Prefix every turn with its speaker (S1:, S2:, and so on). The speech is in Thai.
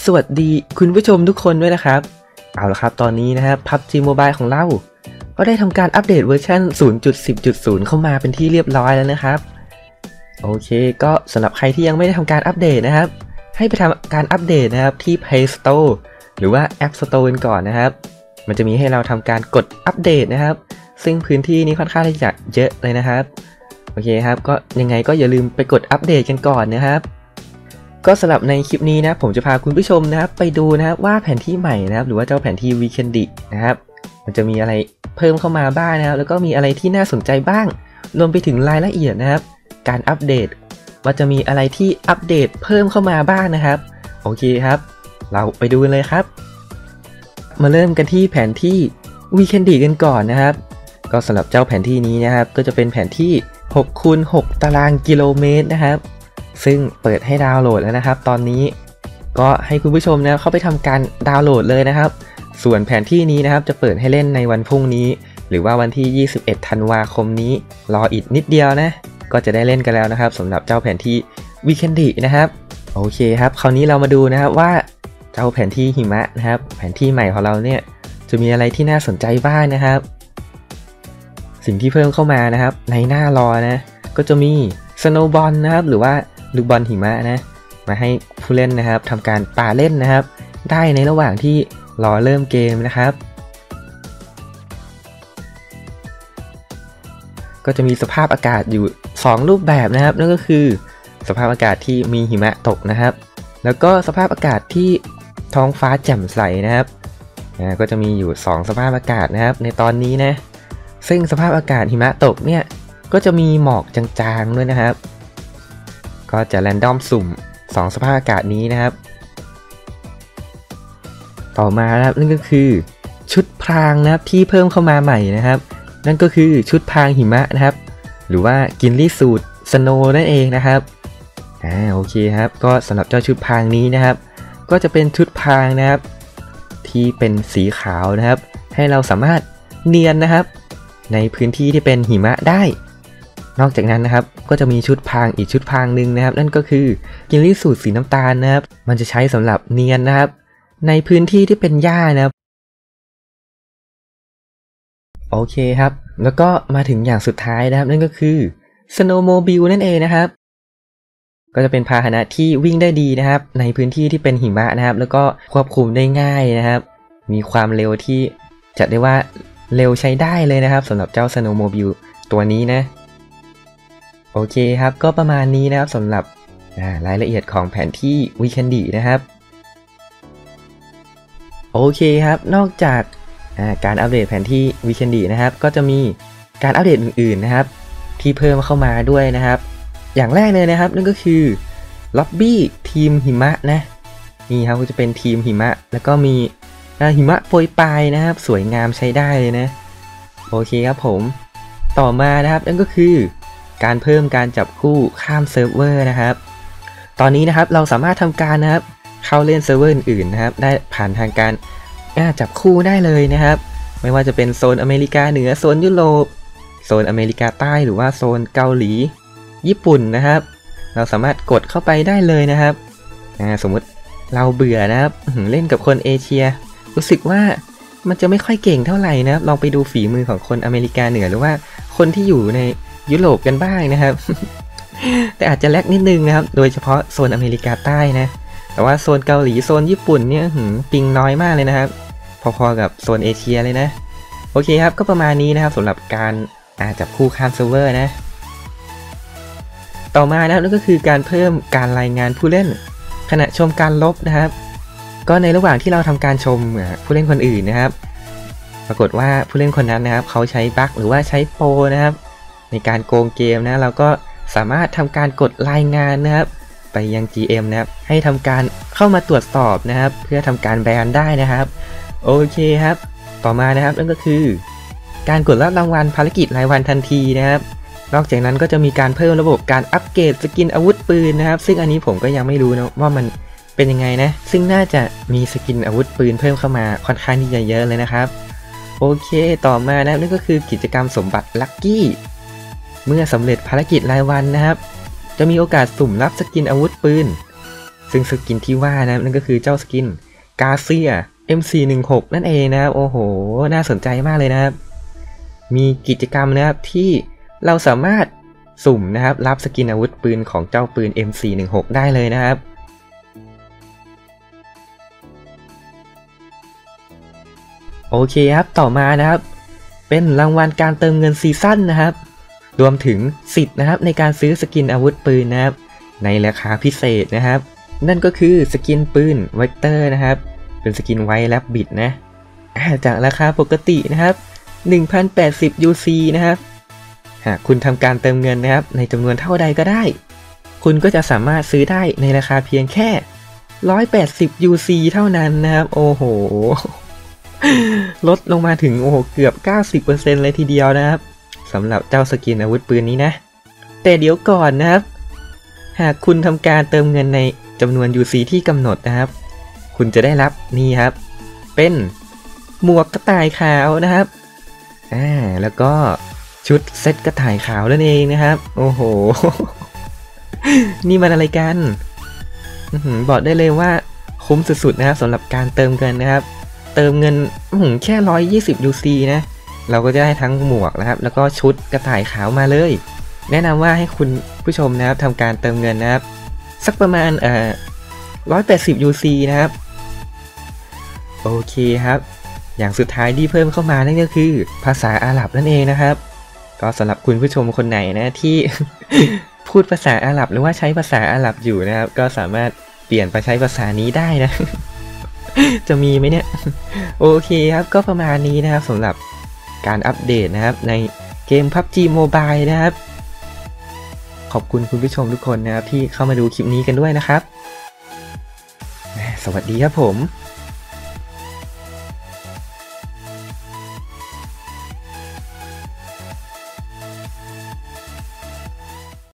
S1: สวัสดีคุณผู้ชมทุกคนด้วยนะครับเอาละครับตอนนี้นะครับ PUBG Mobile ของเราก็ได้ทำการอัปเดตเวอร์ชัน 0.10.0 เข้ามาเป็นที่เรียบร้อยแล้วนะครับโอเคก็สำหรับใครที่ยังไม่ได้ทำการอัปเดตนะครับให้ไปทำการอัปเดตนะครับที่ Play Store หรือว่า App Store กันก่อนนะครับมันจะมีให้เราทำการกดอัปเดตนะครับซึ่งพื้นที่นี้ค่อนข้างที่จะเยอะเลยนะครับโอเคครับก็ยังไงก็อย่าลืมไปกดอัปเดตกันก่อนนะครับก็สำหรับในคลิปนี้นะผมจะพาคุณผู้ชมนะครับไปดูนะครับว่าแผนที่ใหม่นะครับหรือว่าเจ้าแผนที่ Weekend นะครับมันจะมีอะไรเพิ่มเข้ามาบ้างนะครับแล้วก็มีอะไรที่น่าสนใจบ้างรวมไปถึงรายละเอียดนะครับการอัปเดตว่าจะมีอะไรที่อัปเดตเพิ่มเข้ามาบ้างนะครับโอเคครับเราไปดูกันเลยครับมาเริ่มกันที่แผนที่ Weekend กันก่อนนะครับก็สำหรับเจ้าแผนที่นี้นะครับก็จะเป็นแผนที่6x6 ตารางกิโลเมตรนะครับซึ่งเปิดให้ดาวน์โหลดแล้วนะครับตอนนี้ก็ให้คุณผู้ชมนะเข้าไปทำการดาวน์โหลดเลยนะครับส่วนแผนที่นี้นะครับจะเปิดให้เล่นในวันพรุ่งนี้หรือว่าวันที่21ธันวาคมนี้รออีกนิดเดียวนะก็จะได้เล่นกันแล้วนะครับสำหรับเจ้าแผนที่ Weekend นะครับโอเคครับคราวนี้เรามาดูนะครับว่าเจ้าแผนที่หิมะนะครับแผนที่ใหม่ของเราเนี่ยจะมีอะไรที่น่าสนใจบ้างนะครับสิ่งที่เพิ่มเข้ามานะครับในหน้ารอนะก็จะมีสโนว์บอลนะครับหรือว่าลูกบอลหิมะนะมาให้ผู้เล่นนะครับทำการปาเล่นนะครับได้ในระหว่างที่รอเริ่มเกมนะครับก็จะมีสภาพอากาศอยู่2รูปแบบนะครับนั่นก็คือสภาพอากาศที่มีหิมะตกนะครับแล้วก็สภาพอากาศที่ท้องฟ้าแจ่มใสนะครับก็จะมีอยู่2สภาพอากาศนะครับในตอนนี้นะซึ่งสภาพอากาศหิมะตกเนี่ยก็จะมีหมอกจางๆด้วยนะครับก็จะแรนดอมสุ่ม2สภาพอากาศนี้นะครับต่อมานะครับนั่นก็คือชุดพรางนะครับที่เพิ่มเข้ามาใหม่นะครับนั่นก็คือชุดพรางหิมะนะครับหรือว่ากินลี่สูทสโนว์นั่นเองนะครับโอเคครับก็สำหรับเจ้าชุดพรางนี้นะครับก็จะเป็นชุดพรางนะครับที่เป็นสีขาวนะครับให้เราสามารถเนียนนะครับในพื้นที่ที่เป็นหิมะได้นอกจากนั้นนะครับก็จะมีชุดพรางอีกชุดพรางหนึ่งนะครับนั่นก็คือกินลี่สูทสีน้ำตาลนะครับมันจะใช้สำหรับเนียนนะครับในพื้นที่ที่เป็นหญ้านะครับโอเคครับแล้วก็มาถึงอย่างสุดท้ายนะครับนั่นก็คือ Snowmobile นั่นเองนะครับก็จะเป็นพาหนะที่วิ่งได้ดีนะครับในพื้นที่ที่เป็นหิมะนะครับแล้วก็ควบคุมได้ง่ายนะครับมีความเร็วที่จะได้ว่าเร็วใช้ได้เลยนะครับสำหรับเจ้า Snowmobile ตัวนี้นะโอเคครับก็ประมาณนี้นะครับสำหรับรายละเอียดของแผนที่ Weekend นะครับโอเคครับนอกจากการอัปเดตแผนที่ Weekend นะครับก็จะมีการอัปเดตอื่นๆนะครับที่เพิ่มเข้ามาด้วยนะครับอย่างแรกเลยนะครับนั่นก็คือล็อบบี้ทีมหิมะนะนี่ครับก็จะเป็นทีมหิมะแล้วก็มีหิมะโปรยปลายนะครับสวยงามใช้ได้เลยนะโอเคครับผมต่อมานะครับนั่นก็คือการเพิ่มการจับคู่ข้ามเซิร์ฟเวอร์นะครับตอนนี้นะครับเราสามารถทำการนะครับเข้าเล่นเซิร์ฟเวอร์อื่นๆนะครับได้ผ่านทางการจับคู่ได้เลยนะครับไม่ว่าจะเป็นโซนอเมริกาเหนือโซนยุโรปโซนอเมริกาใต้หรือว่าโซนเกาหลีญี่ปุ่นนะครับเราสามารถกดเข้าไปได้เลยนะครับสมมุติเราเบื่อนะครับเล่นกับคนเอเชียรู้สึกว่ามันจะไม่ค่อยเก่งเท่าไหร่นะครับลองไปดูฝีมือของคนอเมริกาเหนือหรือว่าคนที่อยู่ในยุโรปกันบ้างนะครับ แต่อาจจะแลกนิดนึงนะครับโดยเฉพาะโซนอเมริกาใต้นะแต่ว่าโซนเกาหลีโซนญี่ปุ่นเนี่ยปิงน้อยมากเลยนะครับพอๆกับโซนเอเชียเลยนะโอเคครับก็ประมาณนี้นะครับสำหรับการจับคู่ข้ามเซิร์ฟเวอร์นะต่อมานะครับนั่นก็คือการเพิ่มการรายงานผู้เล่นขณะชมการลบนะครับก็ในระหว่างที่เราทำการชมผู้เล่นคนอื่นนะครับปรากฏว่าผู้เล่นคนนั้นนะครับเขาใช้บั๊กหรือว่าใช้โปรนะครับในการโกงเกมนะเราก็สามารถทำการกดรายงานนะครับไปยัง GM นะครับให้ทำการเข้ามาตรวจสอบนะครับเพื่อทำการแบนได้นะครับโอเคครับต่อมานะครับนั่นก็คือการกดรับรางวัลภารกิจรายวันทันทีนะครับนอกจากนั้นก็จะมีการเพิ่มระบบการอัปเกรดสกินอาวุธปืนนะครับซึ่งอันนี้ผมก็ยังไม่รู้นะว่ามันเป็นยังไงนะซึ่งน่าจะมีสกินอาวุธปืนเพิ่มเข้ามาค่อนข้างที่จะเยอะเลยนะครับโอเคต่อมานะนั่นก็คือกิจกรรมสมบัติลัคกี้เมื่อสำเร็จภารกิจรายวันนะครับจะมีโอกาสสุ่มรับสกินอาวุธปืนซึ่งสกินที่ว่านะนั่นก็คือเจ้าสกินกาเซีย M416 นั่นเองนะครับโอ้โหน่าสนใจมากเลยนะครับมีกิจกรรมนะครับที่เราสามารถสุ่มนะครับรับสกินอาวุธปืนของเจ้าปืน M416 ได้เลยนะครับโอเคครับต่อมานะครับเป็นรางวัลการเติมเงินซีซั่นนะครับรวมถึงสิทธิ์นะครับในการซื้อสกินอาวุธปืนนะครับในราคาพิเศษนะครับนั่นก็คือสกินปืนเวกเตอร์นะครับเป็นสกินไวท์แรบบิทนะจากราคาปกตินะครับ 1,080 UC นะครับหากคุณทำการเติมเงินนะครับในจำนวนเท่าใดก็ได้คุณก็จะสามารถซื้อได้ในราคาเพียงแค่180 UC เท่านั้นนะครับโอ้โหลดลงมาถึงโอ้โหเกือบ 90% เลยทีเดียวนะครับสำหรับเจ้าสกินอาวุธปืนนี้นะแต่เดี๋ยวก่อนนะครับหากคุณทำการเติมเงินในจำนวน UC ที่กำหนดนะครับคุณจะได้รับนี่ครับเป็นหมวกกระต่ายขาวนะครับแล้วก็ชุดเซตกระต่ายขาวนั่นเองนะครับโอ้โห นี่มันอะไรกันบอกได้เลยว่าคุ้มสุดๆนะครับสำหรับการเติมเงินนะครับเติมเงินแค่120 UC นะเราก็จะได้ทั้งหมวกนะครับแล้วก็ชุดกระต่ายขาวมาเลยแนะนำว่าให้คุณผู้ชมนะครับทำการเติมเงินนะครับสักประมาณ180 UC นะครับโอเคครับอย่างสุดท้ายที่เพิ่มเข้ามานั่นก็คือภาษาอาหรับนั่นเองนะครับก็สำหรับคุณผู้ชมคนไหนนะที่ พูดภาษาอาหรับหรือว่าใช้ภาษาอาหรับอยู่นะครับก็สามารถเปลี่ยนไปใช้ภาษานี้ได้นะ จะมีไหมเนี่ย โอเคครับก็ประมาณนี้นะครับสำหรับการอัปเดตนะครับในเกม PUBG Mobile นะครับขอบคุณคุณผู้ชมทุกคนนะครับที่เข้ามาดูคลิปนี้กันด้วยนะครับสวัสดีครับผม